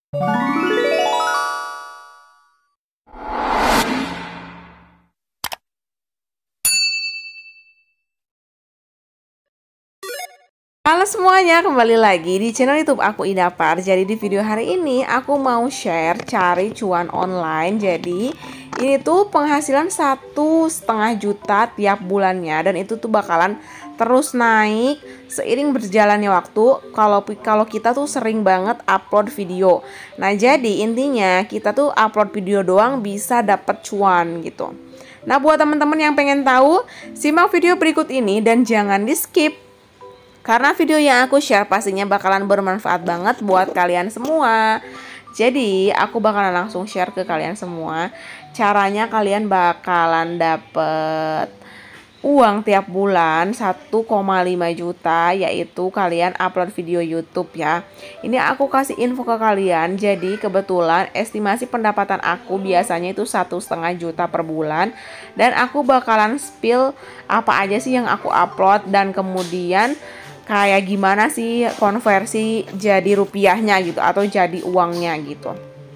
Halo semuanya, kembali lagi di channel YouTube aku Idapar. Jadi di video hari ini aku mau share cari cuan online. Jadi ini tuh penghasilan 1,5 juta tiap bulannya, dan itu tuh bakalan terus naik seiring berjalannya waktu kalau kita tuh sering banget upload video. Nah, jadi intinya kita tuh upload video doang bisa dapet cuan gitu. Nah, buat teman-teman yang pengen tahu, simak video berikut ini dan jangan di-skip. Karena video yang aku share pastinya bakalan bermanfaat banget buat kalian semua. Jadi aku bakalan langsung share ke kalian semua. Caranya kalian bakalan dapet uang tiap bulan 1,5 juta, yaitu kalian upload video YouTube ya. Ini aku kasih info ke kalian. Jadi kebetulan estimasi pendapatan aku biasanya itu 1,5 juta per bulan, dan aku bakalan spill apa aja sih yang aku upload dan kemudian kayak gimana sih konversi jadi rupiahnya gitu atau jadi uangnya gitu.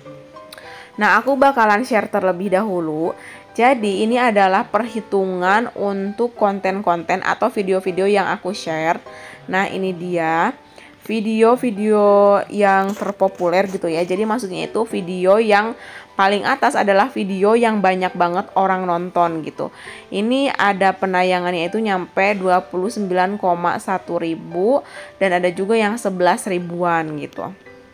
Nah, aku bakalan share terlebih dahulu. Jadi ini adalah perhitungan untuk konten-konten atau video-video yang aku share. Nah, ini dia video-video yang terpopuler gitu ya. Jadi maksudnya itu video yang paling atas adalah video yang banyak banget orang nonton gitu. Ini ada penayangannya itu nyampe 29,1 ribu, dan ada juga yang 11 ribuan gitu.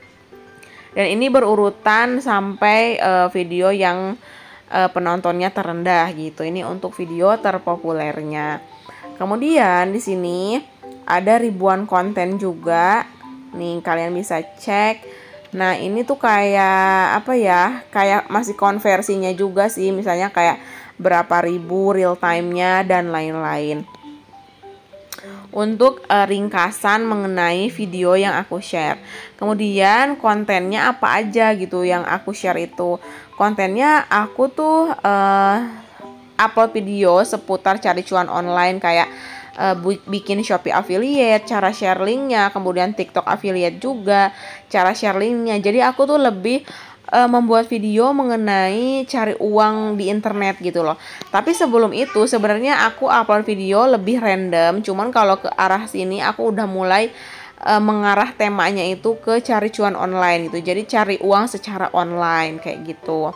Dan ini berurutan sampai video yang penontonnya terendah gitu. Ini untuk video terpopulernya. Kemudian di sini ada ribuan konten juga. Nih kalian bisa cek. Nah, ini tuh kayak apa ya? Kayak masih konversinya juga sih. Misalnya kayak berapa ribu real time-nya dan lain-lain. Untuk ringkasan mengenai video yang aku share. Kemudian kontennya apa aja gitu yang aku share itu. Kontennya aku tuh upload video seputar cari cuan online, kayak bikin Shopee affiliate, cara share linknya, kemudian TikTok affiliate juga, cara share linknya. Jadi aku tuh lebih membuat video mengenai cari uang di internet gitu loh. Tapi sebelum itu sebenarnya aku upload video lebih random. Cuman kalau ke arah sini aku udah mulai mengarah temanya itu ke cari cuan online gitu. Jadi cari uang secara online kayak gitu.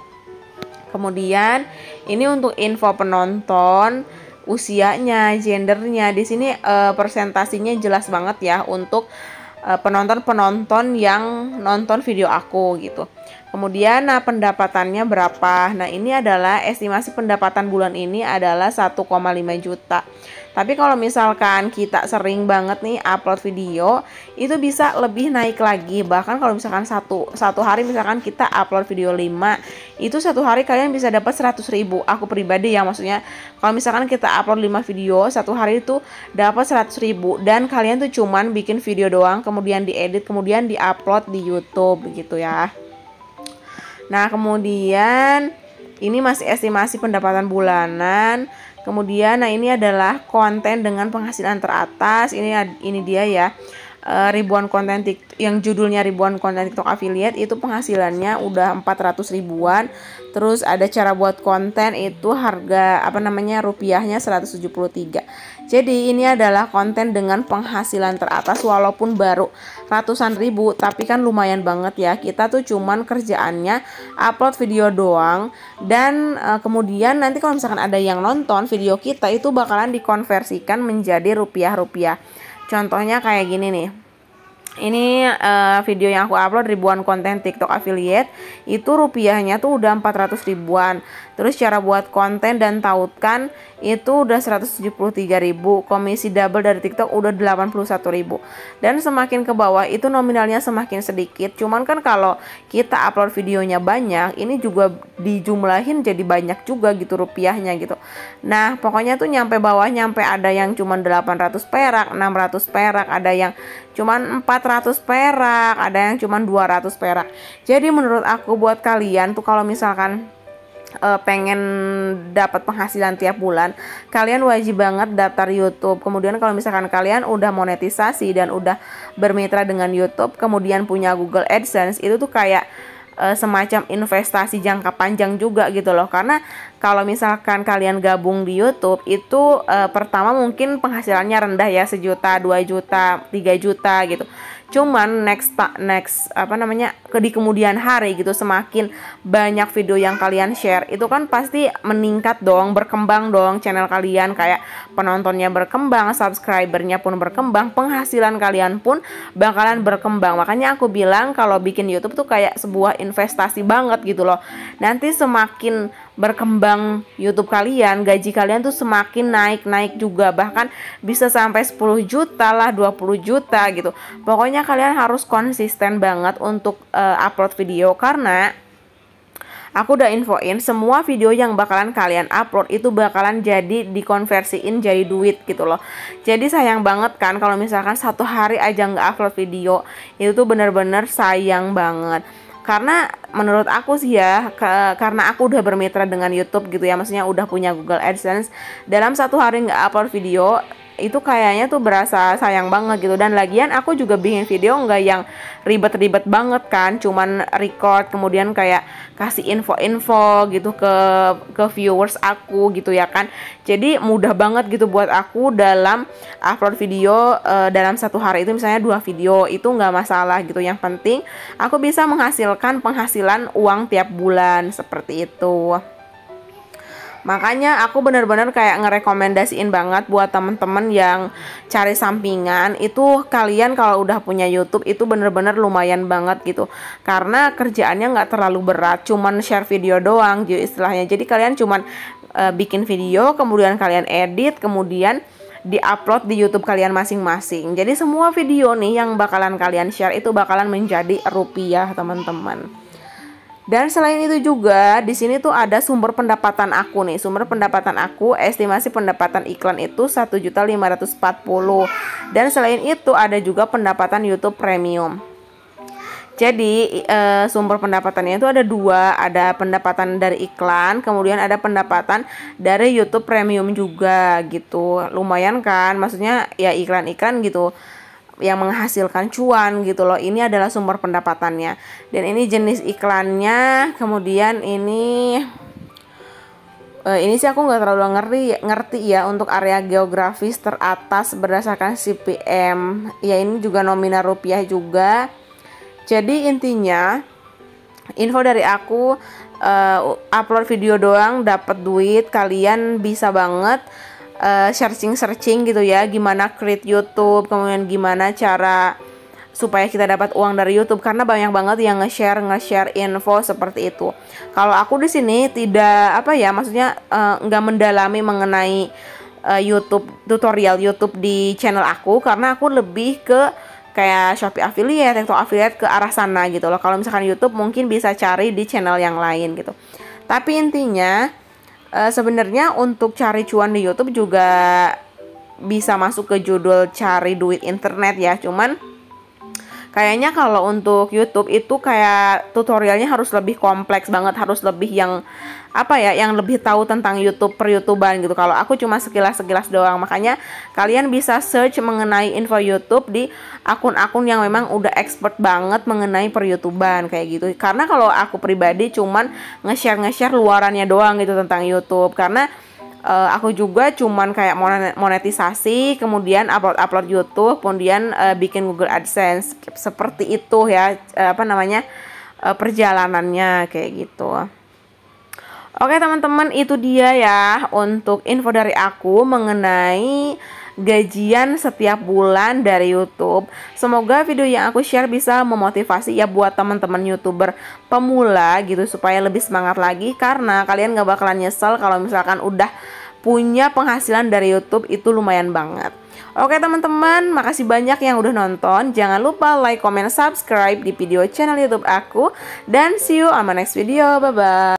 Kemudian ini untuk info penonton, usianya, gendernya. Di sini presentasinya jelas banget ya untuk penonton-penonton yang nonton video aku gitu. Kemudian pendapatannya berapa? Nah, ini adalah estimasi pendapatan bulan ini adalah 1,5 juta. Tapi kalau misalkan kita sering banget nih upload video, itu bisa lebih naik lagi. Bahkan kalau misalkan satu hari misalkan kita upload video 5, itu satu hari kalian bisa dapat 100 ribu. Aku pribadi ya, maksudnya kalau misalkan kita upload 5 video, satu hari itu dapat 100 ribu. Dan kalian tuh cuman bikin video doang, kemudian diedit, kemudian diupload di YouTube gitu ya. Nah, kemudian ini masih estimasi pendapatan bulanan. Kemudian nah ini adalah konten dengan penghasilan teratas. Ini dia ya. Ribuan konten TikTok yang judulnya ribuan konten TikTok affiliate itu penghasilannya udah 400 ribuan. Terus ada cara buat konten itu harga rupiahnya 173. Jadi ini adalah konten dengan penghasilan teratas walaupun baru ratusan ribu, tapi kan lumayan banget ya. Kita tuh cuman kerjaannya upload video doang, dan kemudian nanti kalau misalkan ada yang nonton video kita itu bakalan dikonversikan menjadi rupiah-rupiah. Contohnya kayak gini nih. Ini video yang aku upload ribuan konten TikTok affiliate, itu rupiahnya tuh udah 400 ribuan. Terus cara buat konten dan tautkan itu udah 173 ribu. Komisi double dari TikTok udah 81 ribu. Dan semakin ke bawah itu nominalnya semakin sedikit. Cuman kan kalau kita upload videonya banyak, ini juga dijumlahin jadi banyak juga gitu rupiahnya gitu. Nah, pokoknya tuh nyampe bawah, nyampe ada yang cuman 800 perak, 600 perak, ada yang cuman 400 perak, ada yang cuman 200 perak. Jadi menurut aku buat kalian tuh kalau misalkan pengen dapat penghasilan tiap bulan, kalian wajib banget daftar YouTube. Kemudian kalau misalkan kalian udah monetisasi dan udah bermitra dengan YouTube, kemudian punya Google AdSense, itu tuh kayak semacam investasi jangka panjang juga gitu loh. Karena kalau misalkan kalian gabung di YouTube itu pertama mungkin penghasilannya rendah ya, 1 juta, 2 juta, 3 juta gitu. Cuman next di kemudian hari gitu, semakin banyak video yang kalian share, itu kan pasti meningkat dong, berkembang dong channel kalian, kayak penontonnya berkembang, subscribernya pun berkembang, penghasilan kalian pun bakalan berkembang. Makanya aku bilang kalau bikin YouTube tuh kayak sebuah investasi banget gitu loh. Nanti semakin berkembang YouTube kalian, gaji kalian tuh semakin naik juga, bahkan bisa sampai 10 juta lah, 20 juta gitu. Pokoknya kalian harus konsisten banget untuk upload video, karena aku udah infoin semua video yang bakalan kalian upload itu bakalan jadi dikonversiin jadi duit gitu loh. Jadi sayang banget kan kalau misalkan 1 hari aja nggak upload video, itu tuh bener-bener sayang banget. Karena menurut aku sih ya, karena aku udah bermitra dengan YouTube gitu ya, maksudnya udah punya Google AdSense, dalam 1 hari nggak upload video itu kayaknya tuh berasa sayang banget gitu. Dan lagian aku juga bikin video nggak yang ribet-ribet banget kan, cuman record kemudian kayak kasih info-info gitu ke viewers aku gitu ya kan. Jadi mudah banget gitu buat aku dalam upload video dalam 1 hari itu misalnya 2 video, itu nggak masalah gitu. Yang penting aku bisa menghasilkan penghasilan uang tiap bulan seperti itu. Makanya aku bener-bener kayak ngerekomendasiin banget buat temen-temen yang cari sampingan, itu kalian kalau udah punya YouTube itu bener-bener lumayan banget gitu. Karena kerjaannya nggak terlalu berat, cuman share video doang gitu istilahnya. Jadi kalian cuman bikin video, kemudian kalian edit, kemudian di-upload di YouTube kalian masing-masing. Jadi semua video nih yang bakalan kalian share itu bakalan menjadi rupiah, teman-teman. Dan selain itu juga di sini tuh ada sumber pendapatan aku nih. Sumber pendapatan aku, estimasi pendapatan iklan itu 1.540.000. Dan selain itu ada juga pendapatan YouTube Premium. Jadi sumber pendapatannya itu ada 2, ada pendapatan dari iklan, kemudian ada pendapatan dari YouTube Premium juga gitu. Lumayan kan? Maksudnya ya iklan-iklan gitu yang menghasilkan cuan gitu loh. Ini adalah sumber pendapatannya. Dan ini jenis iklannya. Kemudian ini sih aku nggak terlalu ngerti ya untuk area geografis teratas berdasarkan CPM. Ya ini juga nominal rupiah juga. Jadi intinya info dari aku, upload video doang dapat duit, kalian bisa banget searching gitu ya, gimana create YouTube, kemudian gimana cara supaya kita dapat uang dari YouTube, karena banyak banget yang nge-share info seperti itu. Kalau aku di sini tidak maksudnya nggak mendalami mengenai YouTube, tutorial YouTube di channel aku, karena aku lebih ke kayak Shopee affiliate atau affiliate ke arah sana gitu loh. Kalau misalkan YouTube mungkin bisa cari di channel yang lain gitu. Tapi intinya sebenarnya untuk cari cuan di YouTube juga bisa masuk ke judul cari duit internet ya. Cuman kayaknya kalau untuk YouTube itu kayak tutorialnya harus lebih kompleks banget, harus lebih yang yang lebih tahu tentang YouTube, per-YouTuban gitu. Kalau aku cuma sekilas doang. Makanya kalian bisa search mengenai info YouTube di akun-akun yang memang udah expert banget mengenai per-YouTuban kayak gitu. Karena kalau aku pribadi cuman nge-share luarannya doang gitu tentang YouTube. Karena aku juga cuman kayak monetisasi, kemudian upload YouTube, kemudian bikin Google AdSense seperti itu ya, perjalanannya kayak gitu. Oke teman-teman, itu dia ya untuk info dari aku mengenai gajian setiap bulan dari YouTube. Semoga video yang aku share bisa memotivasi ya buat teman-teman YouTuber pemula gitu, supaya lebih semangat lagi, karena kalian gak bakalan nyesel kalau misalkan udah punya penghasilan dari YouTube, itu lumayan banget. Oke teman-teman, makasih banyak yang udah nonton. Jangan lupa like, comment, subscribe di video channel YouTube aku, dan see you on my next video. Bye bye.